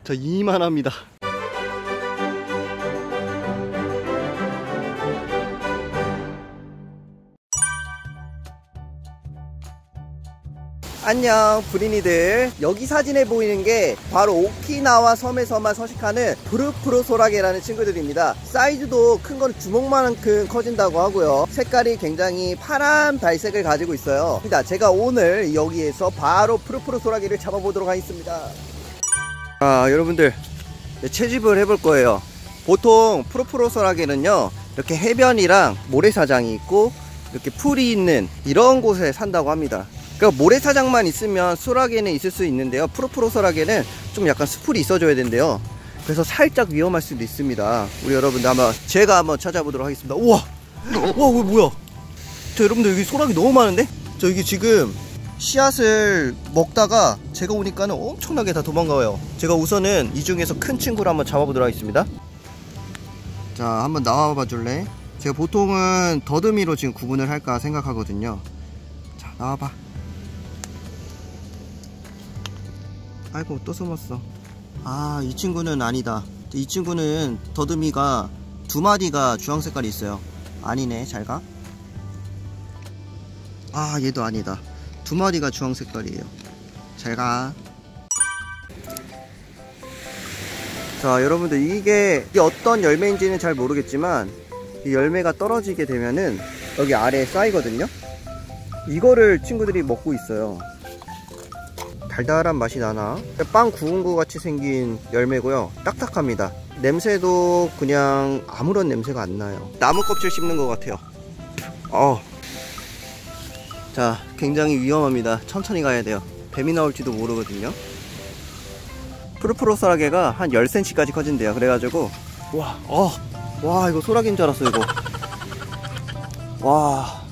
저 이만합니다. 안녕 브리니들. 여기 사진에 보이는 게 바로 오키나와 섬에서만 서식하는 푸르푸르 소라게라는 친구들입니다. 사이즈도 큰 거는 주먹만큼 커진다고 하고요. 색깔이 굉장히 파란 발색을 가지고 있어요. 제가 오늘 여기에서 바로 푸르푸르 소라게를 잡아보도록 하겠습니다. 여러분들 채집을 해볼 거예요. 보통 푸르푸르 소라게는요 이렇게 해변이랑 모래사장이 있고 이렇게 풀이 있는 이런 곳에 산다고 합니다. 그러니까 모래사장만 있으면 소라게는 있을 수 있는데요, 푸르푸르 소라게는 좀 약간 수풀이 있어줘야 된대요. 그래서 살짝 위험할 수도 있습니다. 우리 여러분들 제가 한번 찾아보도록 하겠습니다. 우와! 와, 이거 뭐야? 자, 여러분들 여기 소라게 너무 많은데? 저 여기 지금 씨앗을 먹다가 제가 오니까는 엄청나게 다 도망가요. 제가 우선은 이 중에서 큰 친구를 한번 잡아보도록 하겠습니다. 자, 한번 나와봐 줄래? 제가 보통은 더듬이로 지금 구분을 할까 생각하거든요. 자, 나와봐. 아이고, 또 숨었어. 이 친구는 아니다. 이 친구는 더듬이가 2마리가 주황색깔이 있어요. 아니네, 잘가. 얘도 아니다. 2마리가 주황색깔이에요. 잘가. 자, 여러분들 이게 어떤 열매인지는 잘 모르겠지만 이 열매가 떨어지게 되면은 여기 아래에 쌓이거든요. 이거를 친구들이 먹고 있어요. 달달한 맛이 나나? 빵 구운 것 같이 생긴 열매고요. 딱딱합니다. 냄새도 그냥 아무런 냄새가 안 나요. 나무 껍질 씹는 것 같아요. 자, 굉장히 위험합니다. 천천히 가야 돼요. 뱀이 나올지도 모르거든요. 푸르푸르 소라게가 한 10cm까지 커진대요. 그래가지고 와, 이거 소라게인 줄 알았어. 이거 와,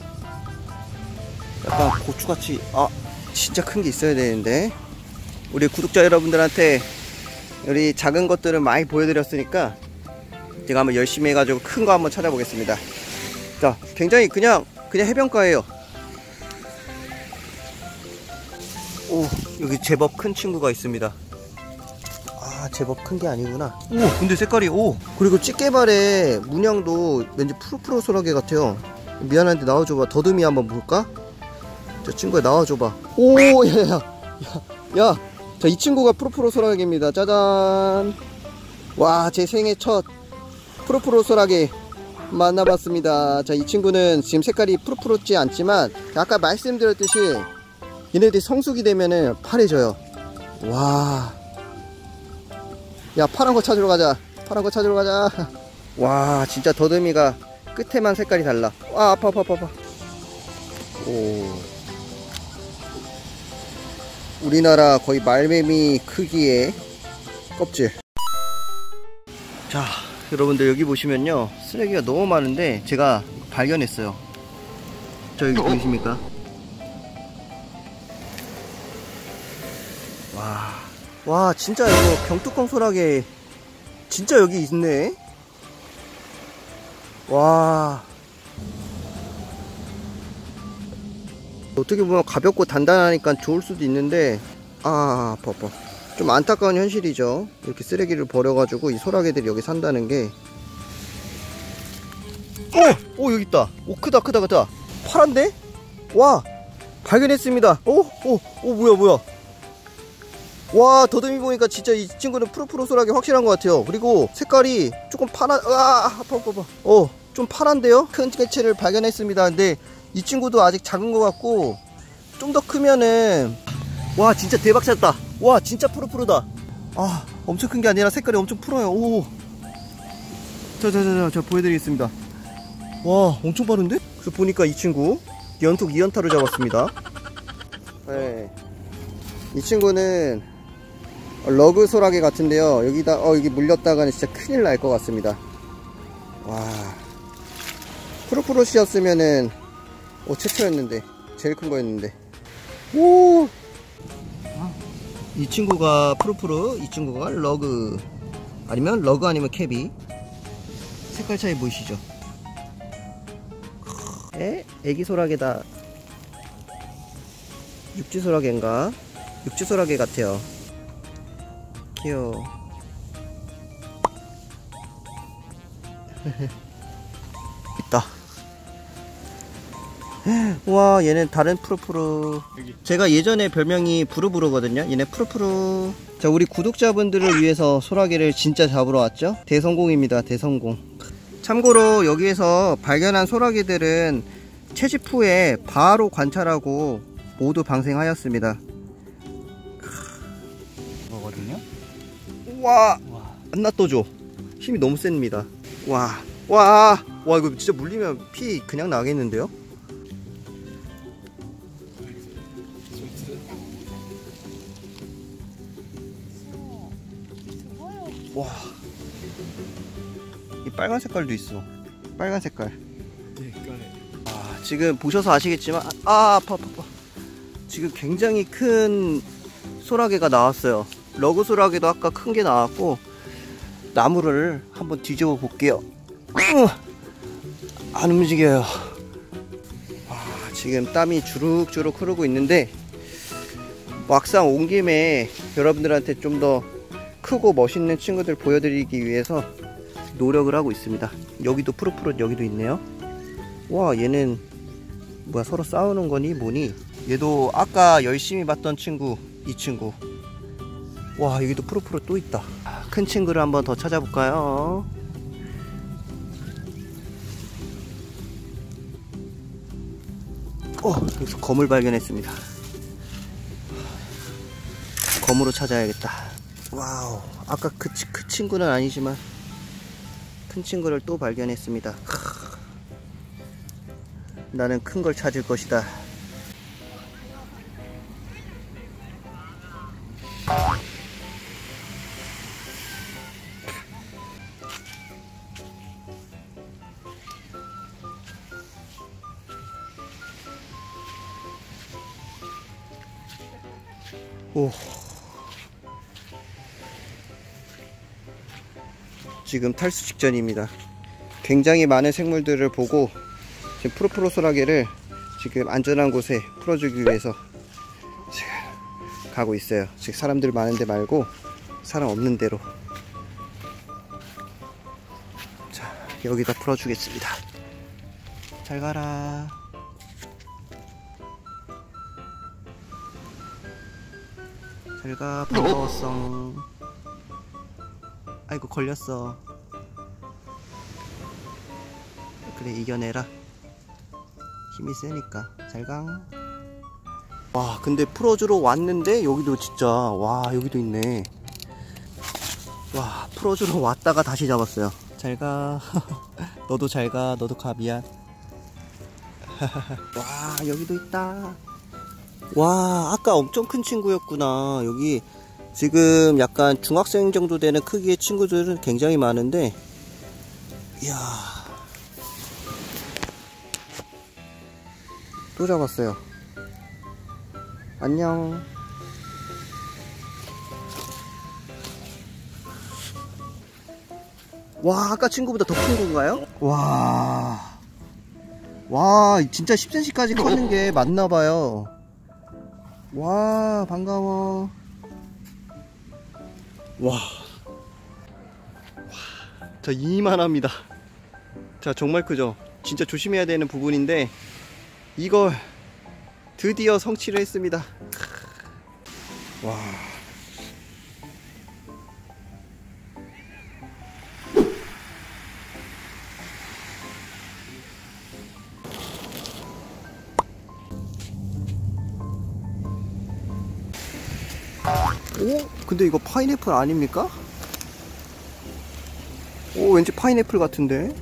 약간 고추같이 진짜 큰 게 있어야 되는데. 우리 구독자 여러분들한테 우리 작은 것들은 많이 보여드렸으니까 제가 한번 열심히 해가지고 큰 거 한번 찾아보겠습니다. 자, 굉장히 그냥 해변가예요. 여기 제법 큰 친구가 있습니다. 제법 큰 게 아니구나. 근데 색깔이 그리고 찌개발의 문양도 왠지 푸르푸르 소라게 같아요. 미안한데 나와줘봐. 더듬이 한번 볼까? 저 친구야, 나와줘봐. 야, 자, 이 친구가 푸르푸르 소라게입니다. 짜잔. 와, 제 생애 첫 푸르푸르 소라게 만나봤습니다. 자, 이 친구는 지금 색깔이 푸르푸르지 않지만 아까 말씀드렸듯이 얘네들이 성숙이 되면은 파래져요. 와, 야, 파란 거 찾으러 가자. 파란 거 찾으러 가자. 와, 진짜 더듬이가 끝에만 색깔이 달라. 아파. 우리나라 거의 말매미 크기의 껍질. 자, 여러분들 여기 보시면요 쓰레기가 너무 많은데 제가 발견했어요. 저 여기 보이십니까? 와, 진짜 이거 병뚜껑 소라게 진짜 여기 있네. 와, 어떻게 보면 가볍고 단단하니까 좋을 수도 있는데 아파. 좀 안타까운 현실이죠. 이렇게 쓰레기를 버려가지고 이 소라게들이 여기 산다는 게. 여기 있다. 크다. 파란데? 와, 발견했습니다. 뭐야. 와, 더듬이 보니까 진짜 이 친구는 푸르푸르 소라게 확실한 것 같아요. 그리고 색깔이 조금 아파. 좀 파란데요? 큰 개체를 발견했습니다. 근데 이 친구도 아직 작은 것 같고 좀 더 크면은 와, 진짜 대박 찾았다. 와, 진짜 푸르푸르다. 엄청 큰 게 아니라 색깔이 엄청 푸르요. 자, 보여드리겠습니다. 와, 엄청 빠른데? 그래서 보니까 이 친구 연속 2연타로 잡았습니다. 네, 이 친구는 러그 소라게 같은데요. 여기 물렸다가는 진짜 큰일 날 것 같습니다. 와, 푸르푸르씨였으면은 최초였는데, 제일 큰 거였는데. 이 친구가 푸르푸르, 이 친구가 러그, 아니면 러그 아니면 캐비. 색깔 차이 보이시죠? 애기 소라게다. 육지 소라게인가? 육지 소라게 같아요. 귀여워. 있다. 와, 얘는 다른 푸르푸르. 제가 예전에 별명이 부르부르거든요. 얘네 푸르푸르. 자, 우리 구독자분들을 위해서 소라게를 진짜 잡으러 왔죠. 대성공입니다. 대성공. 참고로 여기에서 발견한 소라게들은 채집 후에 바로 관찰하고 모두 방생하였습니다. 거거든요. 와, 안 놔둬줘. 힘이 너무 셉니다. 와, 이거 진짜 물리면 피 그냥 나겠는데요? 와, 이 빨간 색깔도 있어. 빨간 색깔. 아, 지금 보셔서 아시겠지만 아파. 지금 굉장히 큰 소라게가 나왔어요. 러그 소라게도 아까 큰 게 나왔고, 나무를 한번 뒤집어 볼게요. 안 움직여요. 지금 땀이 주룩주룩 흐르고 있는데, 막상 온 김에 여러분들한테 좀 더 크고 멋있는 친구들 보여드리기 위해서 노력을 하고 있습니다. 여기도 푸릇푸릇 여기도 있네요. 와, 얘는 뭐야, 서로 싸우는 거니 뭐니? 얘도 아까 열심히 봤던 친구, 이 친구. 와, 여기도 푸릇푸릇 또 있다. 큰 친구를 한번 더 찾아볼까요? 여기서 검을 발견했습니다. 검으로 찾아야겠다. 와우, 아까 그 친구는 아니지만 큰 친구를 또 발견했습니다. 나는 큰 걸 찾을 것이다. 오, 지금 탈수 직전입니다. 굉장히 많은 생물들을 보고 지금 푸르푸르 소라게를 지금 안전한 곳에 풀어주기 위해서 지금 가고 있어요. 지금 사람들 많은 데 말고 사람 없는 데로. 자, 여기다 풀어주겠습니다. 잘 가라. 잘가. 반가웠어. 아이고, 걸렸어. 그래, 이겨내라. 힘이 세니까. 잘가. 와, 근데 풀어주러 왔는데 여기도 진짜, 와, 여기도 있네. 와, 풀어주러 왔다가 다시 잡았어요. 잘가. 너도 잘가. 너도 가. 미안. 와, 여기도 있다. 와, 아까 엄청 큰 친구였구나. 여기 지금 약간 중학생 정도 되는 크기의 친구들은 굉장히 많은데, 이야, 또 잡았어요. 안녕. 와, 아까 친구보다 더 큰 건가요? 와, 진짜 10cm까지 컸는 게 맞나봐요. 와, 반가워. 와, 자, 이만합니다. 자, 정말 크죠? 진짜 조심해야 되는 부분인데 이걸 드디어 성취를 했습니다. 와, 오? 근데 이거 파인애플 아닙니까? 오, 왠지 파인애플 같은데?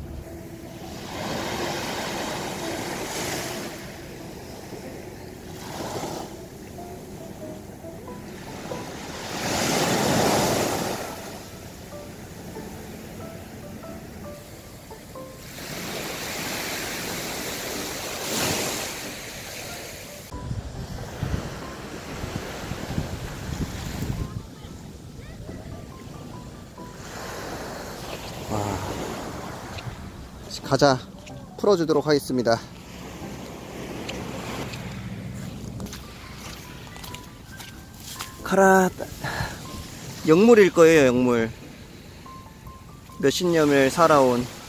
가자. 풀어주도록 하겠습니다. 가라. 영물일 거예요, 영물. 몇십 년을 살아온